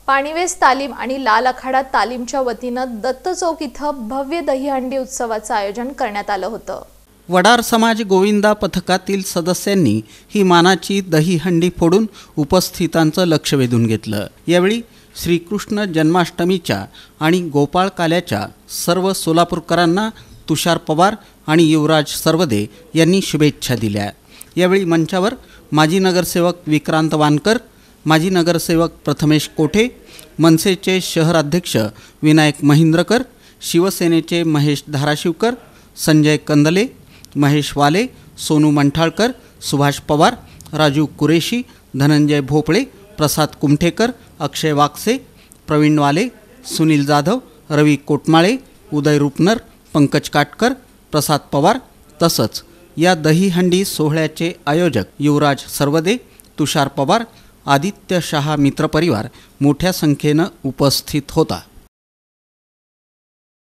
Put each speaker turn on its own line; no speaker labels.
पाणीवेस तालीम आणि लाल आखाडा तालीमच्या वतीनं दत्त चौक इथं भव्य दहीहंडी उत्सवाचं आयोजन करण्यात आलं होतं।
वडार समाज गोविंदा पथकातील सदस्यांनी ही मानाची दहीहंडी फोडून उपस्थितांचं लक्ष वेधून घेतलं। यावेळी श्रीकृष्ण जन्माष्टमीच्या आणि गोपाळ काल्याच्या सर्व सोलापूरकरांना तुषार पवार आणि युवराज सरवदे यांनी शुभेच्छा दिल्या। यावेळी मंचावर माजी नगरसेवक विक्रांत वानकर, माजी नगरसेवक प्रथमेश कोठे, मनसेचे शहराध्यक्ष विनायक महिंद्रकर, शिवसेनेचे महेश धाराशिवकर, संजय कंदले, महेश वाले, सोनू मंठाळकर, सुभाष पवार, राजू कुरेशी, धनंजय भोपळे, प्रसाद कुमठेकर, अक्षय वाकसे, प्रवीण वाले, सुनील जाधव, रवी कोटमाळे, उदय रुपनर, पंकज काटकर, प्रसाद पवार तसंच या दहीहंडी सोहळ्याचे आयोजक युवराज सरवदे, तुषार पवार, आदित्य शहा मित्रपरिवार मोठ्या संख्येनं उपस्थित होता।